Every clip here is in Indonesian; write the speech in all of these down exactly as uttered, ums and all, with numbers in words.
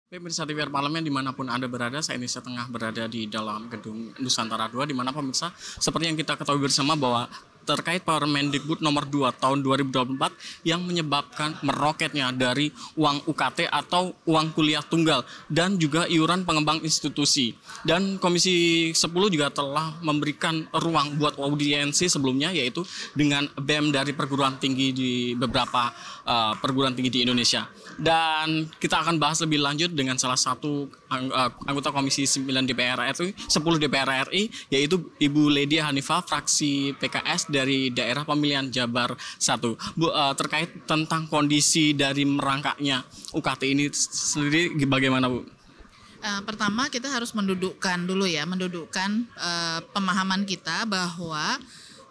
Pemirsa T V R Parlemen dimanapun Anda berada, saya Indonesia Tengah berada di dalam gedung Nusantara dua, di mana pemirsa seperti yang kita ketahui bersama bahwa terkait Permendikbud nomor dua tahun dua ribu dua puluh empat yang menyebabkan meroketnya dari uang U K T atau uang kuliah tunggal dan juga iuran pengembang institusi. Dan Komisi sepuluh juga telah memberikan ruang buat audiensi sebelumnya, yaitu dengan B E M dari perguruan tinggi di beberapa uh, perguruan tinggi di Indonesia. Dan kita akan bahas lebih lanjut dengan salah satu anggota Komisi sembilan D P R R I, sepuluh D P R R I, yaitu Ibu Ledia Hanifah, fraksi P K S dari daerah pemilihan Jabar satu. Bu, uh, terkait tentang kondisi dari merangkaknya U K T ini sendiri bagaimana, Bu? Uh, pertama kita harus mendudukkan dulu ya, mendudukkan uh, pemahaman kita bahwa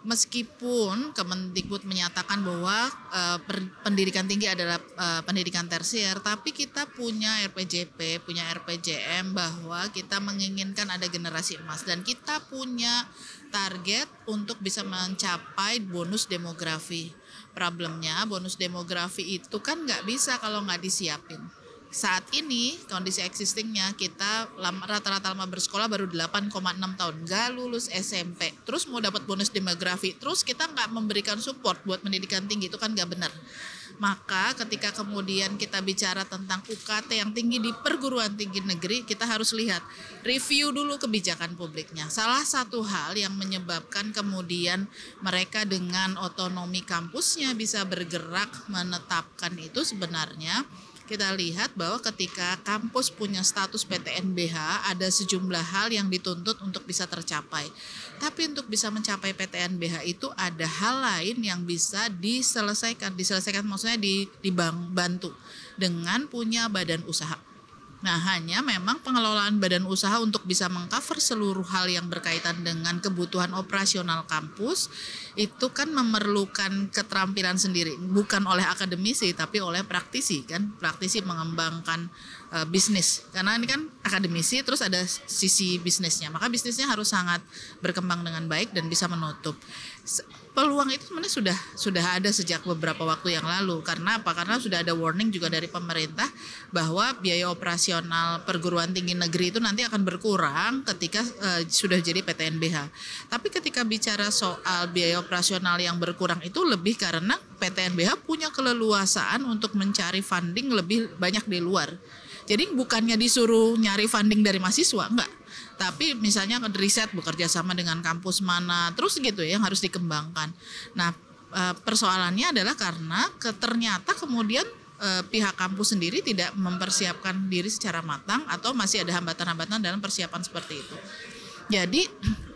meskipun Kemendikbud menyatakan bahwa uh, per, pendidikan tinggi adalah uh, pendidikan tersier, tapi kita punya R P J P, punya R P J M bahwa kita menginginkan ada generasi emas dan kita punya target untuk bisa mencapai bonus demografi. Problemnya bonus demografi itu kan nggak bisa kalau nggak disiapin. Saat ini kondisi existingnya kita rata-rata lama bersekolah baru delapan koma enam tahun, nggak lulus S M P, terus mau dapat bonus demografi, terus kita nggak memberikan support buat pendidikan tinggi, itu kan nggak benar. Maka ketika kemudian kita bicara tentang U K T yang tinggi di perguruan tinggi negeri, kita harus lihat, review dulu kebijakan publiknya. Salah satu hal yang menyebabkan kemudian mereka dengan otonomi kampusnya bisa bergerak menetapkan itu sebenarnya kita lihat bahwa ketika kampus punya status P T N B H, ada sejumlah hal yang dituntut untuk bisa tercapai. Tapi untuk bisa mencapai P T N B H itu ada hal lain yang bisa diselesaikan. Diselesaikan maksudnya dibantu dengan punya badan usaha. Nah, hanya memang pengelolaan badan usaha untuk bisa mengcover seluruh hal yang berkaitan dengan kebutuhan operasional kampus itu kan memerlukan keterampilan sendiri, bukan oleh akademisi tapi oleh praktisi kan, praktisi mengembangkan uh, bisnis. Karena ini kan akademisi terus ada sisi bisnisnya, maka bisnisnya harus sangat berkembang dengan baik dan bisa menutup. Peluang itu sebenarnya sudah sudah ada sejak beberapa waktu yang lalu. Karena apa? Karena sudah ada warning juga dari pemerintah bahwa biaya operasional perguruan tinggi negeri itu nanti akan berkurang ketika uh, sudah jadi P T N B H. Tapi ketika bicara soal biaya operasional yang berkurang itu lebih karena P T N B H punya keleluasaan untuk mencari funding lebih banyak di luar. Jadi bukannya disuruh nyari funding dari mahasiswa, enggak. Tapi misalnya riset bekerja sama dengan kampus mana, terus gitu ya yang harus dikembangkan. Nah, persoalannya adalah karena ternyata kemudian eh, pihak kampus sendiri tidak mempersiapkan diri secara matang atau masih ada hambatan-hambatan dalam persiapan seperti itu. Jadi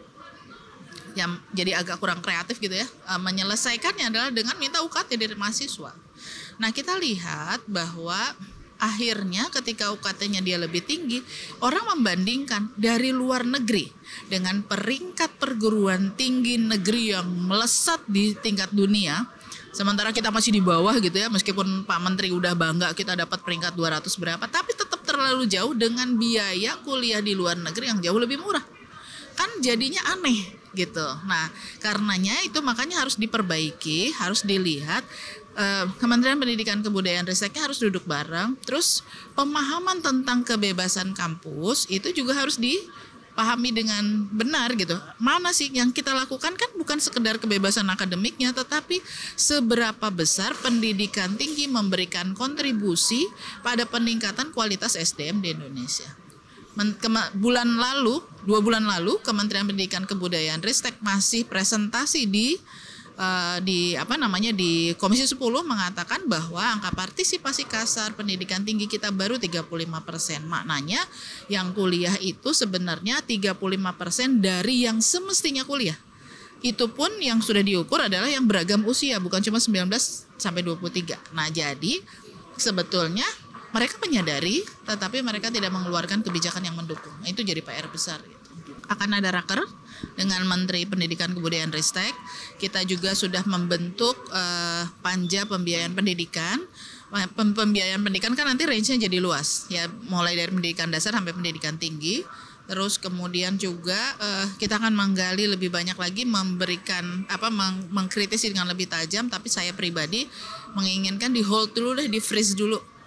yang jadi agak kurang kreatif gitu ya, menyelesaikannya adalah dengan minta U K T dari mahasiswa. Nah, kita lihat bahwa akhirnya ketika U K T-nya dia lebih tinggi, orang membandingkan dari luar negeri dengan peringkat perguruan tinggi negeri yang melesat di tingkat dunia. Sementara kita masih di bawah gitu ya, meskipun Pak Menteri udah bangga kita dapat peringkat dua ratus berapa, tapi tetap terlalu jauh dengan biaya kuliah di luar negeri yang jauh lebih murah. Kan jadinya aneh gitu. Nah, karenanya itu makanya harus diperbaiki, harus dilihat. Uh, Kementerian Pendidikan Kebudayaan Risteknya harus duduk bareng. Terus pemahaman tentang kebebasan kampus itu juga harus dipahami dengan benar gitu. Mana sih yang kita lakukan kan bukan sekedar kebebasan akademiknya, tetapi seberapa besar pendidikan tinggi memberikan kontribusi pada peningkatan kualitas S D M di Indonesia. Men- kema- bulan lalu, dua bulan lalu Kementerian Pendidikan Kebudayaan Ristek masih presentasi di Uh, di apa namanya di Komisi sepuluh mengatakan bahwa angka partisipasi kasar pendidikan tinggi kita baru tiga puluh lima persen. Maknanya yang kuliah itu sebenarnya tiga puluh lima persen dari yang semestinya kuliah. Itu pun yang sudah diukur adalah yang beragam usia, bukan cuma sembilan belas sampai dua puluh tiga. Nah, jadi sebetulnya mereka menyadari tetapi mereka tidak mengeluarkan kebijakan yang mendukung. Itu jadi P R besar gitu. Akan ada raker dengan Menteri Pendidikan Kebudayaan Ristek. Kita juga sudah membentuk uh, panja pembiayaan pendidikan. Pembiayaan pendidikan kan nanti range-nya jadi luas ya, mulai dari pendidikan dasar sampai pendidikan tinggi. Terus kemudian juga uh, kita akan menggali lebih banyak lagi, memberikan apa meng- mengkritisi dengan lebih tajam. Tapi saya pribadi menginginkan di hold dulu deh, di freeze dulu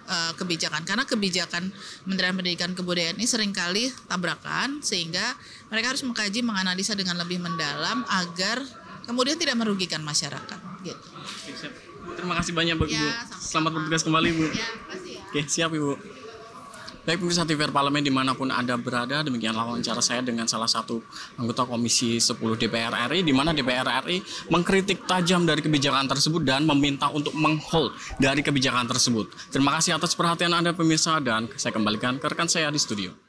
uh, kebijakan, karena kebijakan Kementerian Pendidikan Kebudayaan ini seringkali tabrakan, sehingga mereka harus mengkaji, menganalisa dengan lebih mendalam agar kemudian tidak merugikan masyarakat. Gitu. Terima kasih banyak Bu. Ya, selamat bertugas kembali Bu. Ya, makasih ya. Oke, siap Ibu. Baik pemirsa T V R Parlemen dimanapun Anda berada, demikianlah wawancara saya dengan salah satu anggota Komisi sepuluh D P R R I, di mana D P R R I mengkritik tajam dari kebijakan tersebut dan meminta untuk menghold dari kebijakan tersebut. Terima kasih atas perhatian Anda pemirsa, dan saya kembalikan ke rekan saya di studio.